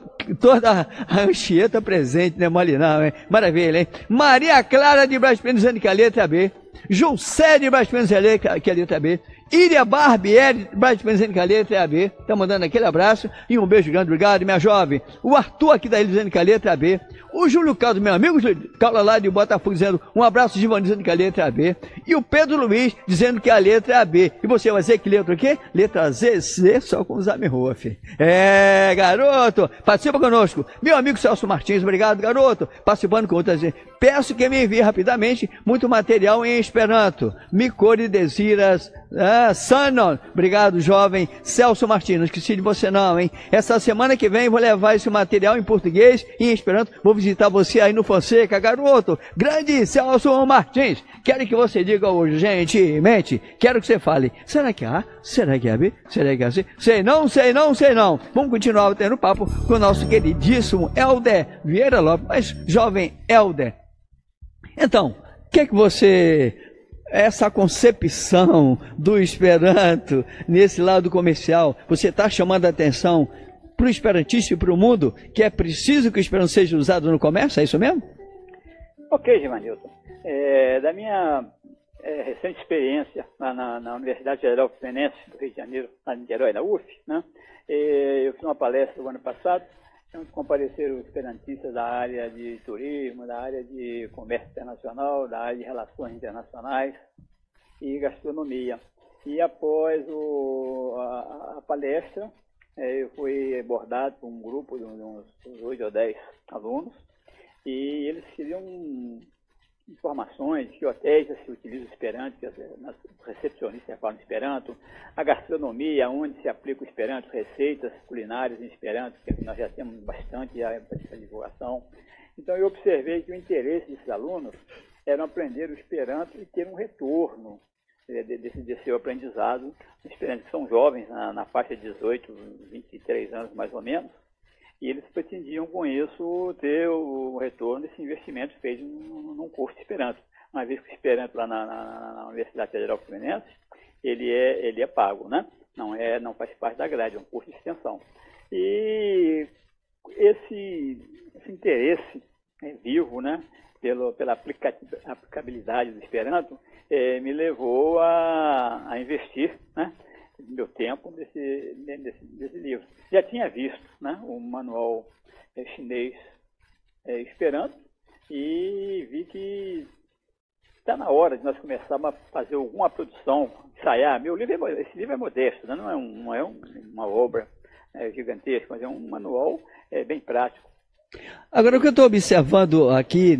a Anchieta presente, né, mole não, hein? Maravilha, hein? Maria Clara de Brás Pena dizendo que a letra é a B. José de Brás Pena dizendo que a letra é a B. Iria Barbieri, dizendo que a letra é a B. Tá mandando aquele abraço e um beijo grande. Obrigado, minha jovem. O Arthur aqui daí dizendo que a letra é a B. O Júlio Carlos, meu amigo Júlio Carlos lá de Botafogo, dizendo um abraço de Ivan, dizendo que a letra é a B. E o Pedro Luiz dizendo que a letra é a B. E você vai dizer que letra o quê? Letra Z, só com Zamenhof. É, garoto, participa conosco. Meu amigo Celso Martins, obrigado, garoto. Participando com outras. Peço que me envie rapidamente muito material em Esperanto. Micori Desiras. Sanon, obrigado, jovem Celso Martins, não esqueci de você não, hein? Essa semana que vem vou levar esse material em português e em Esperanto, vou visitar você aí no Fonseca, garoto, grande Celso Martins, quero que você diga urgentemente, quero que você fale, será que é A? Será que é B? Será que é C? Sei não. Vamos continuar tendo papo com o nosso queridíssimo Helder Vieira Lopes, mas jovem Helder, então, o que é que você... Essa concepção do Esperanto nesse lado comercial, você está chamando a atenção para o esperantista e para o mundo que é preciso que o Esperanto seja usado no comércio, é isso mesmo? Ok, Givanilton. Da minha recente experiência na Universidade Federal Fluminense do Rio de Janeiro, lá em Niterói, na UF, né? Eu fiz uma palestra no ano passado, onde compareceram esperantistas da área de turismo, da área de comércio internacional, da área de relações internacionais e gastronomia. E após a palestra, eu fui abordado por um grupo de uns 8 ou 10 alunos e eles queriam informações de que hotéis se utiliza o Esperanto, que os recepcionistas falam Esperanto, a gastronomia, onde se aplica o Esperanto, receitas culinárias em Esperanto, que nós já temos bastante essa divulgação. Então eu observei que o interesse desses alunos era aprender o Esperanto e ter um retorno desse seu aprendizado. Os Esperanto que são jovens, na faixa de 18, 23 anos mais ou menos, e eles pretendiam, com isso, ter o retorno desse investimento feito num curso de Esperanto. Uma vez que o Esperanto lá na Universidade Federal Fluminense, ele é pago, né? Não faz parte da grade, é um curso de extensão. E esse interesse vivo, né, pela aplicabilidade do Esperanto, me levou a investir, né, meu tempo nesse livro. Já tinha visto, né, o manual chinês Esperanto e vi que está na hora de nós começarmos a fazer alguma produção, ensaiar. Esse livro é modesto, né? Não é uma obra gigantesca, mas é um manual bem prático. Agora, o que eu estou observando aqui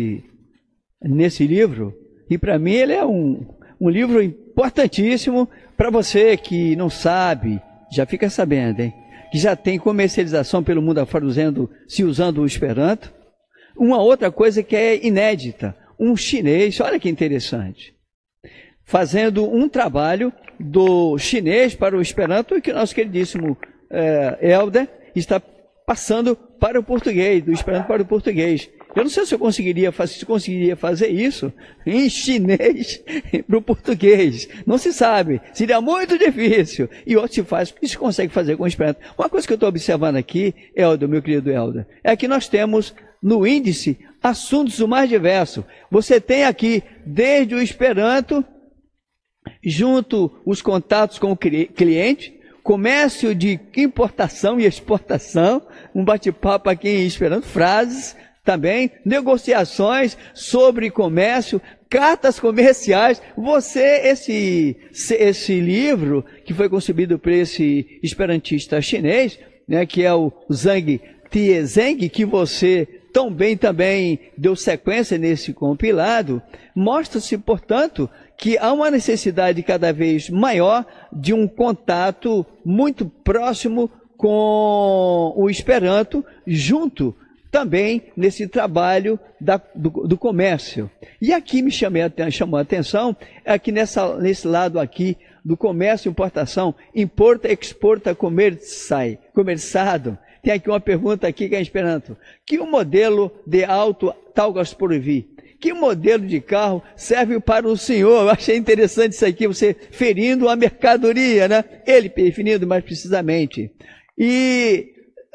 nesse livro, e para mim ele é um livro importantíssimo para você que não sabe, já fica sabendo, hein? Que já tem comercialização pelo mundo afora se usando o Esperanto. Uma outra coisa que é inédita, um chinês, olha que interessante. fazendo um trabalho do chinês para o Esperanto, que o nosso queridíssimo Helder está passando para o português, do Esperanto para o português. Eu não sei se eu conseguiria fazer isso em chinês para o português. Não se sabe. Seria muito difícil. E outro se faz, porque se consegue fazer com o Esperanto. Uma coisa que eu estou observando aqui, Helder, meu querido Helder, é que nós temos no índice assuntos o mais diversos. Você tem aqui, desde o Esperanto, junto os contatos com o cliente, comércio de importação e exportação, um bate-papo aqui em Esperanto, frases, também negociações sobre comércio, cartas comerciais. Esse livro que foi concebido por esse esperantista chinês, né, que é o Zhang Tiezheng, que você tão bem também deu sequência nesse compilado, mostra-se, portanto, que há uma necessidade cada vez maior de um contato muito próximo com o Esperanto, junto também nesse trabalho do comércio. E aqui me chamou a atenção, é que nesse lado aqui do comércio e importação, importa, exporta, comerçado. Tem aqui uma pergunta aqui que é em Esperanto. Que modelo de auto talgas por vir? Que modelo de carro serve para o senhor? Eu achei interessante isso aqui, você ferindo a mercadoria, né? Ele definindo mais precisamente. E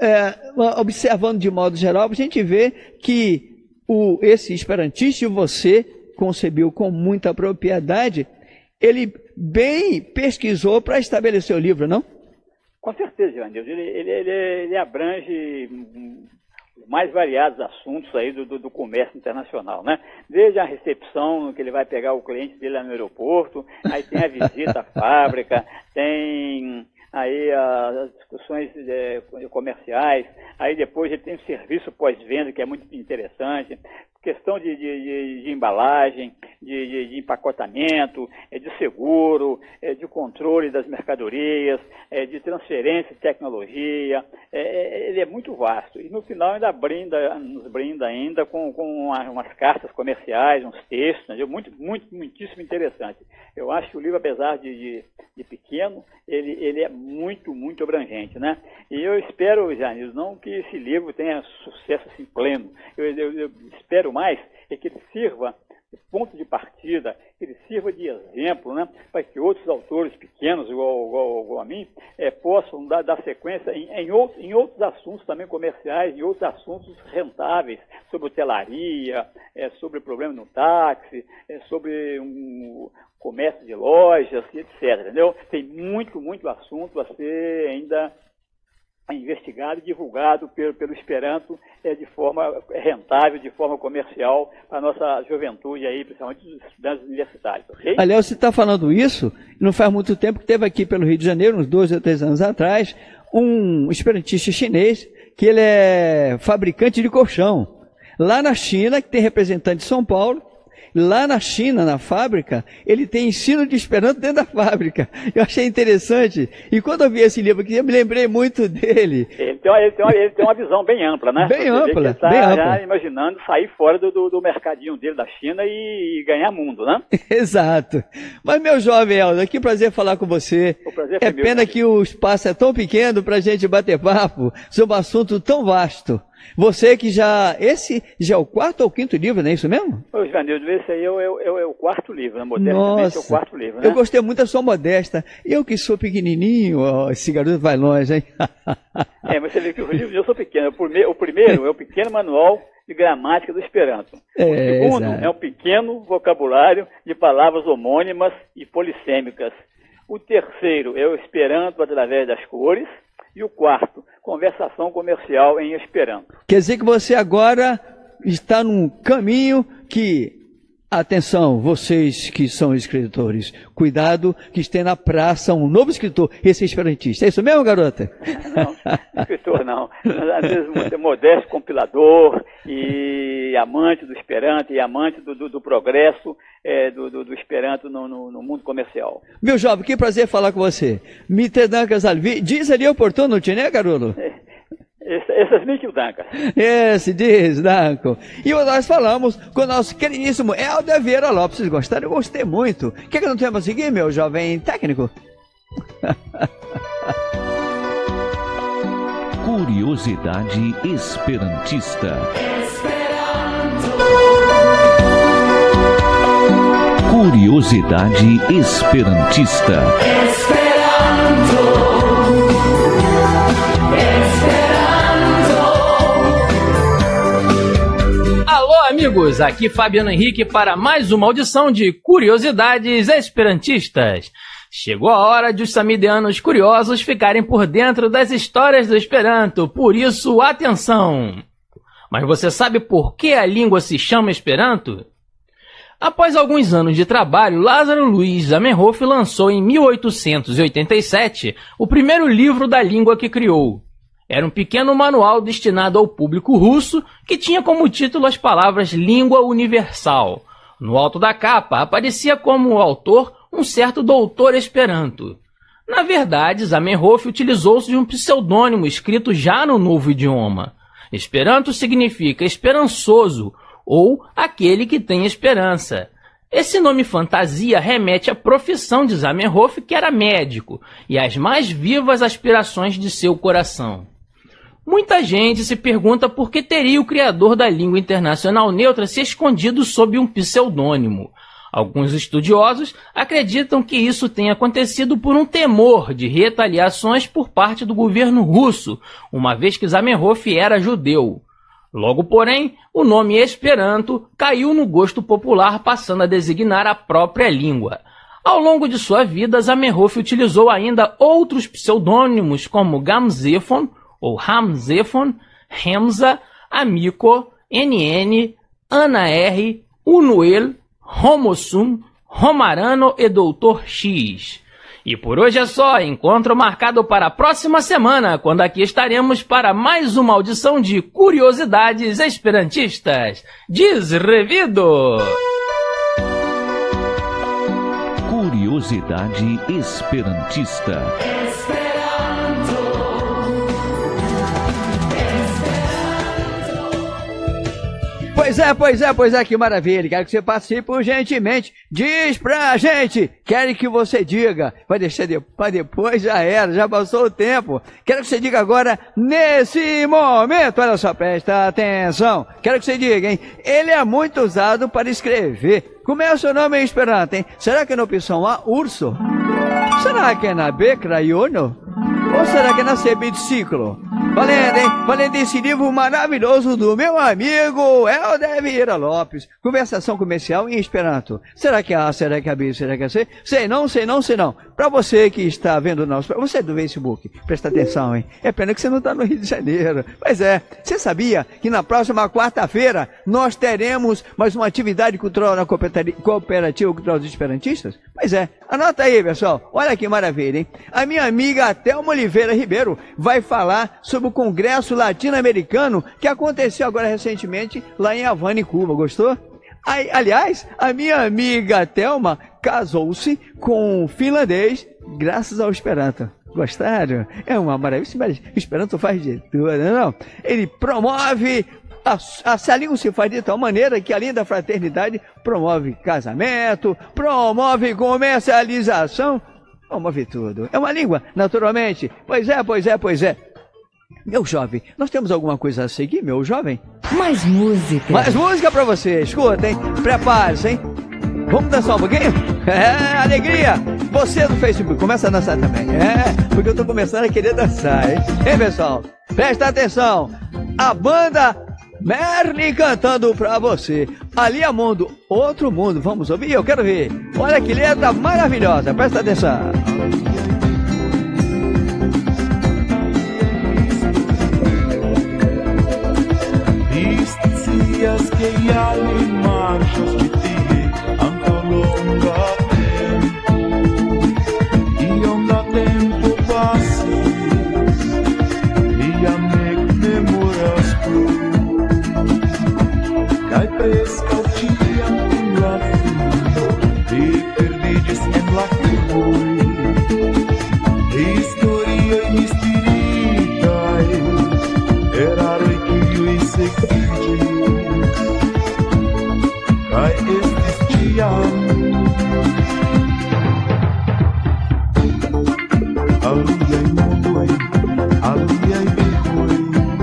observando de modo geral, a gente vê que esse esperantista, você concebeu com muita propriedade, ele bem pesquisou para estabelecer o livro, não? Com certeza, Joanildo. Ele abrange os mais variados assuntos aí do comércio internacional, né? Desde a recepção, que ele vai pegar o cliente dele lá no aeroporto, aí tem a visita à fábrica, tem aí as discussões comerciais, aí depois ele tem o serviço pós-venda, que é muito interessante, questão de embalagem, de empacotamento, de seguro, de controle das mercadorias, de transferência de tecnologia. Ele é muito vasto. E no final ainda nos brinda ainda com umas cartas comerciais, uns textos, né? Muitíssimo interessante. Eu acho que o livro, apesar de pequeno, ele é muito, muito abrangente, né? E eu espero, Janilson, não que esse livro tenha sucesso assim pleno. Eu espero mais é que ele sirva de ponto de partida, que ele sirva de exemplo, né, para que outros autores pequenos, igual a mim, possam dar sequência em outros assuntos também comerciais, em outros assuntos rentáveis, sobre hotelaria, sobre problema no táxi, sobre comércio de lojas, etc. Entendeu? Tem muito, muito assunto a ser ainda investigado e divulgado pelo Esperanto de forma rentável, de forma comercial, para a nossa juventude aí, principalmente os estudantes universitários. Okay? Aliás, você está falando isso, não faz muito tempo que teve aqui pelo Rio de Janeiro, uns 2 ou 3 anos atrás, um esperantista chinês, que ele é fabricante de colchão. Lá na China, que tem representante de São Paulo, lá na China, na fábrica, ele tem ensino de Esperanto dentro da fábrica. Eu achei interessante. E quando eu vi esse livro aqui, eu me lembrei muito dele. Ele tem uma visão bem ampla, né? Bem ampla. Ele está já imaginando sair fora do mercadinho dele da China e ganhar mundo, né? Exato. Mas, meu jovem Helder, que prazer falar com você. O prazer é foi pena meu, que o espaço é tão pequeno para a gente bater papo sobre um assunto tão vasto. Você que esse já é o 4º ou 5º livro, não é isso mesmo? Ô, Ivanildo, esse aí é o 4º livro, né? Modestamente é o 4º livro, né? Eu gostei muito da sua modesta. Eu que sou pequenininho, esse garoto vai longe, hein? Mas você vê que os livros eu sou pequeno. O primeiro é o pequeno manual de gramática do Esperanto. O segundo é um pequeno vocabulário de palavras homônimas e polissêmicas. O terceiro é o Esperanto através das cores. E o 4º, conversação comercial em Esperanto. Quer dizer que você agora está num caminho que, atenção, vocês que são escritores, cuidado que esteja na praça um novo escritor, esse esperantista. É isso mesmo, garota? Não, escritor não. Às vezes modesto compilador e amante do Esperanto e amante do progresso do Esperanto no mundo comercial. Meu jovem, que prazer falar com você. Mitterrand Casalvi, diz ali oportuno, né, garoto? Essas Nick Danca. Esse diz, Danco. E nós falamos com o nosso queridíssimo Helder Vieira Lopes. Vocês gostaram? Eu gostei muito. O que não temos a seguir, meu jovem técnico? Curiosidade esperantista. Curiosidade esperantista. Alô, amigos, aqui Fabiano Henrique para mais uma audição de Curiosidades Esperantistas. Chegou a hora de os samideanos curiosos ficarem por dentro das histórias do Esperanto, por isso, atenção! Mas você sabe por que a língua se chama Esperanto? Após alguns anos de trabalho, Lázaro Luiz Zamenhof lançou em 1887 o primeiro livro da língua que criou. Era um pequeno manual destinado ao público russo que tinha como título as palavras Língua Universal. No alto da capa aparecia como autor um certo doutor Esperanto. Na verdade, Zamenhof utilizou-se de um pseudônimo escrito já no novo idioma. Esperanto significa esperançoso, ou aquele que tem esperança. Esse nome fantasia remete à profissão de Zamenhof, que era médico, e às mais vivas aspirações de seu coração. Muita gente se pergunta por que teria o criador da língua internacional neutra se escondido sob um pseudônimo. Alguns estudiosos acreditam que isso tenha acontecido por um temor de retaliações por parte do governo russo, uma vez que Zamenhof era judeu. Logo, porém, o nome Esperanto caiu no gosto popular, passando a designar a própria língua. Ao longo de sua vida, Zamenhof utilizou ainda outros pseudônimos como Gamzefon, ou Hamzefon, Hemza, Amico, NN, Ana R, Unuel, Romossum, Romarano e Doutor X. E por hoje é só, encontro marcado para a próxima semana, quando aqui estaremos para mais uma audição de Curiosidades Esperantistas. Desrevido! Curiosidade esperantista. Pois é, que maravilha. Quero que você participe urgentemente. Diz pra gente. Quero que você diga. Vai deixar pra depois, já era, já passou o tempo. Quero que você diga agora, nesse momento. Olha só, presta atenção. Quero que você diga, hein? Ele é muito usado para escrever. Como é o seu nome em Esperanto, hein? Será que é na opção A, urso? Será que é na B, crayono? Ou será que é na C, biciclo? Valendo, hein? Valendo esse livro maravilhoso do meu amigo Helder Vieira Lopes. Conversação comercial em Esperanto. Será que é A, será que é B, será que é C? Sei não. Pra você que está vendo o nosso... Você é do Facebook, presta atenção, hein? É pena que você não está no Rio de Janeiro. Pois é, você sabia que na próxima quarta-feira nós teremos mais uma atividade cultural na Cooperativa Cultural dos Esperantistas? Pois é, anota aí, pessoal. Olha que maravilha, hein? A minha amiga Thelma Oliveira Ribeiro vai falar sobre o Congresso Latino-Americano que aconteceu agora recentemente lá em Havana, em Cuba. Gostou? Aliás, a minha amiga Thelma casou-se com um finlandês graças ao Esperanto. Gostaram? É uma maravilha. O Esperanto faz de tudo, não? Ele promove... A língua se faz de tal maneira que, além da fraternidade, promove casamento, promove comercialização, promove tudo. É uma língua, naturalmente. Pois é. Meu jovem, nós temos alguma coisa a seguir, meu jovem? Mais música. Mais música pra você, escuta, hein? Prepare-se, hein? Vamos dançar um pouquinho? É, alegria! Você do Facebook, começa a dançar também. É, porque eu tô começando a querer dançar, hein? Hein, pessoal? Presta atenção! A banda Merlin cantando pra você. Ali Amundo, outro mundo. Vamos ouvir? Eu quero ver. Olha que letra maravilhosa. Presta atenção. Dias que já me marchas de ti, anto longa tempo, e onda tempo passes, e a me memoras tu, cai fresca o dia em la fundo, e perdides em la cui, historia e misteriai, Kaj estis ĉiam aliaj mondoj, aliaj vivoj,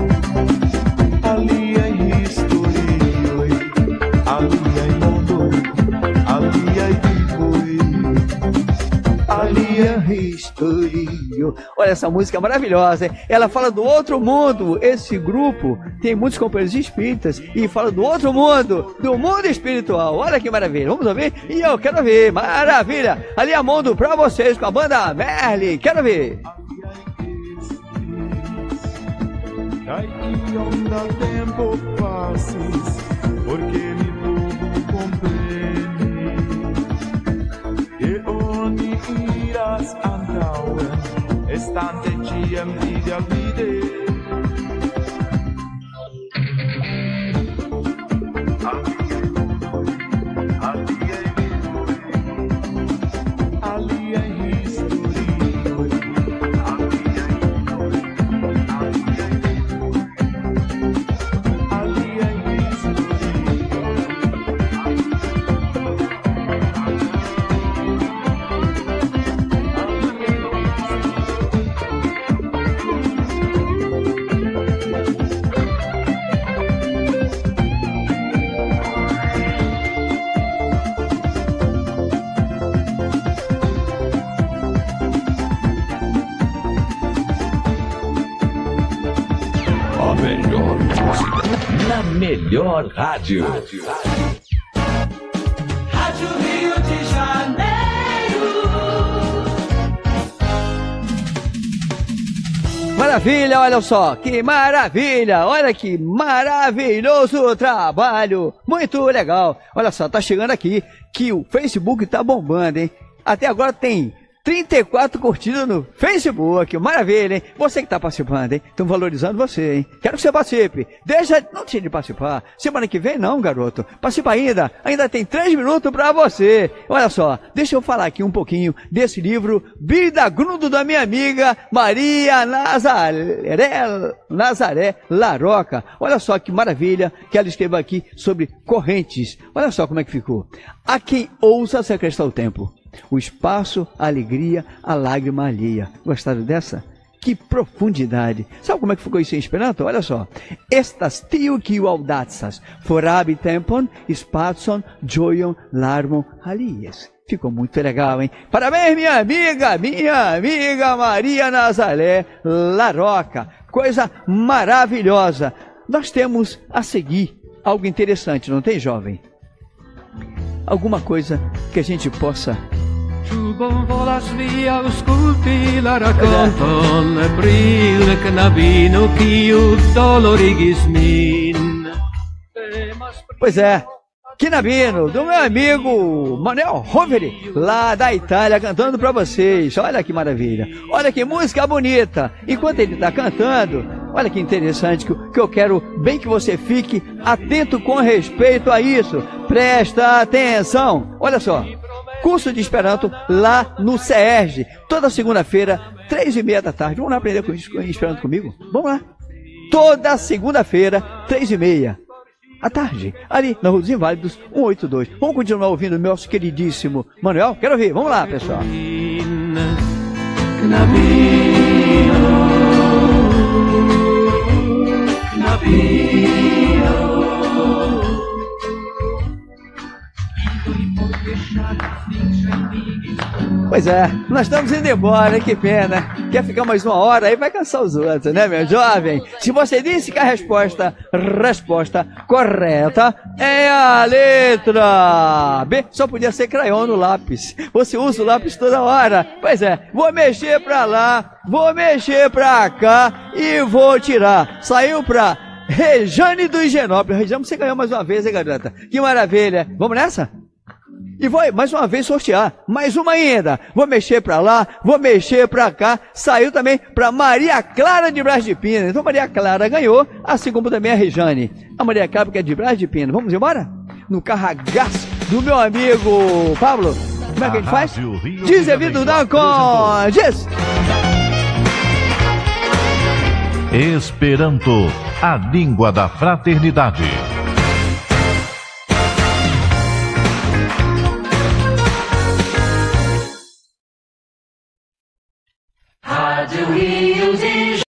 aliaj historioj, aliaj mondoj, aliaj vivoj, aliaj historio. Olha, essa música é maravilhosa, hein? Ela fala do outro mundo. Esse grupo tem muitos companheiros espíritas e fala do outro mundo, do mundo espiritual. Olha que maravilha. Vamos ouvir? E eu quero ouvir. Maravilha. Ali a mundo pra vocês com a banda Merlin. Quero ouvir. Kaj iom da tempo pasis, porque mi povu kompreni, ke oni iras antaŭen, estante ĉiam vide. Melhor rádio. Rádio Rio de Janeiro. Maravilha, olha só, que maravilha, olha que maravilhoso trabalho, muito legal. Olha só, tá chegando aqui que o Facebook tá bombando, hein? Até agora tem 34 curtidas no Facebook, maravilha, hein? Você que tá participando, hein? Estão valorizando você, hein? Quero que você participe. Não deixe de participar. Semana que vem não, garoto. Participa ainda tem 3 minutos pra você. Olha só, deixa eu falar aqui um pouquinho desse livro, Vida Grundo, da minha amiga Maria Nazaré Laroca. Olha só que maravilha que ela escreveu aqui sobre correntes. Olha só como é que ficou. A quem ousa se acrescentar o tempo, o espaço, a alegria, a lágrima alheia. Gostaram dessa? Que profundidade! Sabe como é que ficou isso em Esperanto? Olha só. Estas tiu kiu audacas, forabi tempon, spatson, joion, larmon, alies. Ficou muito legal, hein? Parabéns, minha amiga Maria Nazaré Laroca. Coisa maravilhosa. Nós temos a seguir algo interessante, não tem, jovem? Alguma coisa que a gente possa... volas via, ausculti la rakonton pri la knabino kiu dolorigis min. Pois é, Knabino, do meu amigo Manuel Roveri, lá da Itália, cantando pra vocês. Olha que maravilha, olha que música bonita. Enquanto ele tá cantando, olha que interessante, que eu quero bem que você fique atento com respeito a isso. Presta atenção, olha só. Curso de Esperanto lá no CERJ, toda segunda-feira, 3h30 da tarde. Vamos lá aprender com Esperanto comigo? Vamos lá. Toda segunda-feira, 3h30 à tarde, ali na Rua dos Inválidos, 182. Vamos continuar ouvindo o nosso queridíssimo Manuel? Quero ouvir, vamos lá, pessoal. Pois é, nós estamos indo embora, que pena. Quer ficar mais 1 hora, aí vai cansar os outros, né, meu jovem? Se você disse que a resposta correta é a letra B, só podia ser crayon no lápis. Você usa o lápis toda hora. Pois é, vou mexer pra lá, vou mexer pra cá e vou tirar. Saiu pra Rejane do Higienópolis. Rejane, você ganhou mais uma vez, hein, garota? Que maravilha. Vamos nessa? E vou mais uma vez sortear, mais uma ainda. Vou mexer pra lá, vou mexer pra cá. Saiu também pra Maria Clara de Brás de Pina. Então Maria Clara ganhou, assim como também a Rejane. A Maria Clara que é de Brás de Pina. Vamos embora? No carragaço do meu amigo Pablo. Como é que a gente faz? Diz Evido Dancon. Diz! Esperanto, a língua da fraternidade.